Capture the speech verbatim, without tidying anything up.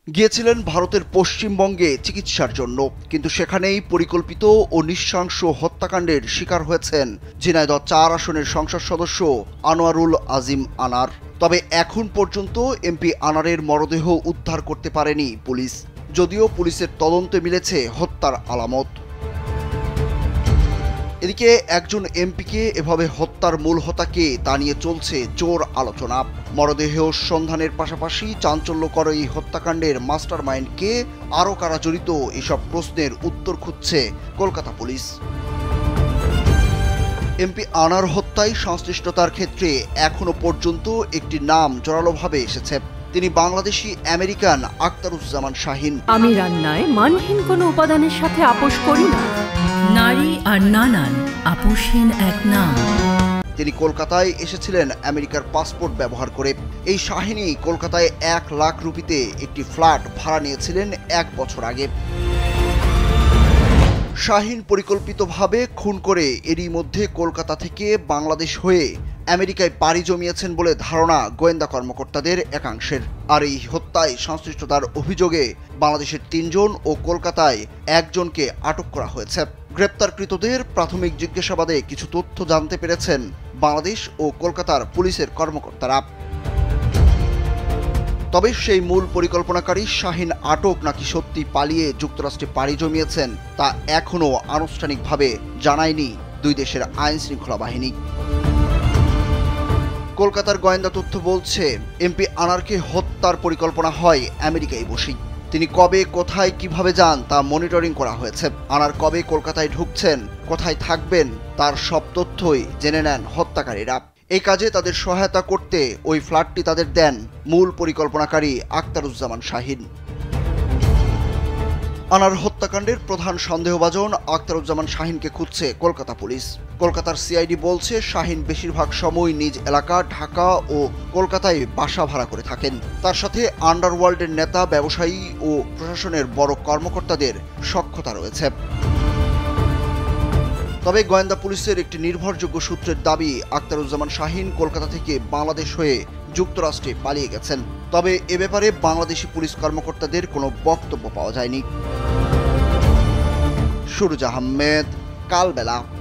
গিয়েছিলেন ভারতের পশ্চিমবঙ্গে চিকিৎসার জন্য, কিন্তু সেখানেই পরিকল্পিত ও নৃশংস হত্যাকাণ্ডের শিকার হয়েছেন ঝিনাইদহ চার আসনের সংসদ সদস্য আনোয়ারুল আজিম আনার। তবে এখন পর্যন্ত এমপি আনারের মরদেহ উদ্ধার করতে পারেনি পুলিশ, যদিও পুলিশের তদন্তে মিলেছে হত্যার আলামত। এদিকে একজন এমপিকে এভাবে হত্যার মূল হোতা কে তা নিয়ে চলছে জোর আলোচনা। মরদেহ সন্ধানের পাশাপাশি চাঞ্চল্যকর এই হত্যাকাণ্ডের মাস্টারমাইন্ড কে, আরও কারা জড়িত, এসব প্রশ্নের উত্তর খুঁজছে কলকাতা পুলিশ। এমপি আনার হত্যায় সংশ্লিষ্টতার ক্ষেত্রে এখনো পর্যন্ত একটি নাম জোরালোভাবে এসেছে। তিনি বাংলাদেশি আমেরিকান আখতারুজ্জামান শাহিন। আমি রান্নায় মানহীন কোনো উপাদানের সাথে আপোষ করি না। নারী আর নানান আপোষহীন এক নাম। তিনি কলকাতায় এসেছিলেন আমেরিকার পাসপোর্ট ব্যবহার করে। এই শাহিনী কলকাতায় এক লাখ রুপিতে একটি ফ্ল্যাট ভাড়া নিয়েছিলেন এক বছর আগে। শাহিন পরিকল্পিতভাবে খুন করে এরই মধ্যে কলকাতা থেকে বাংলাদেশ হয়ে আমেরিকায় পাড়ি জমিয়েছেন বলে ধারণা গোয়েন্দা কর্মকর্তাদের একাংশের। আর এই হত্যায় সংশ্লিষ্টতার অভিযোগে বাংলাদেশের তিনজন ও কলকাতায় একজনকে আটক করা হয়েছে। গ্রেপ্তারকৃতদের প্রাথমিক জিজ্ঞাসাবাদে কিছু তথ্য জানতে পেরেছেন বাংলাদেশ ও কলকাতার পুলিশের কর্মকর্তারা। তবে সেই মূল পরিকল্পনাকারী শাহিন আটক নাকি সত্যি পালিয়ে যুক্তরাষ্ট্রে পাড়ি জমিয়েছেন তা এখনও আনুষ্ঠানিকভাবে জানায়নি দুই দেশের আইন শৃঙ্খলা বাহিনী। কলকাতার গোয়েন্দা তথ্য বলছে, এমপি আনারকে হত্যার পরিকল্পনা হয় আমেরিকায় বসেই। তিনি কবে, কোথায়, কিভাবে যান তা মনিটরিং করা হয়েছে। আনার কবে কলকাতায় ঢুকছেন, কোথায় থাকবেন, তার সব তথ্যই জেনে নেন হত্যাকারীরা। এই কাজে তাদের সহায়তা করতে ওই ফ্ল্যাটটি তাদের দেন মূল পরিকল্পনাকারী আখতারুজ্জামান শাহিন। আনার হত্যাকাণ্ডের প্রধান সন্দেহভাজন আখতারুজ্জামান শাহিনকে খুঁজছে কলকাতা পুলিশ। কলকাতার সিআইডি বলছে, শাহিন বেশিরভাগ সময় নিজ এলাকা ঢাকা ও কলকাতায় বাসা ভাড়া করে থাকেন। তার সাথে আন্ডারওয়ার্ল্ডের নেতা, ব্যবসায়ী ও প্রশাসনের বড় কর্মকর্তাদের সখ্যতা রয়েছে। তবে গোয়েন্দা পুলিশের একটি নির্ভরযোগ্য সূত্রের দাবি, আখতারুজ্জামান শাহিন কলকাতা থেকে বাংলাদেশ হয়ে যুক্তরাষ্ট্রে পালিয়ে গেছেন। তবে এ ব্যাপারে বাংলাদেশি পুলিশ কর্মকর্তাদের কোনো বক্তব্য পাওয়া যায়নি। সুরুজ আহমেদ, কালবেলা।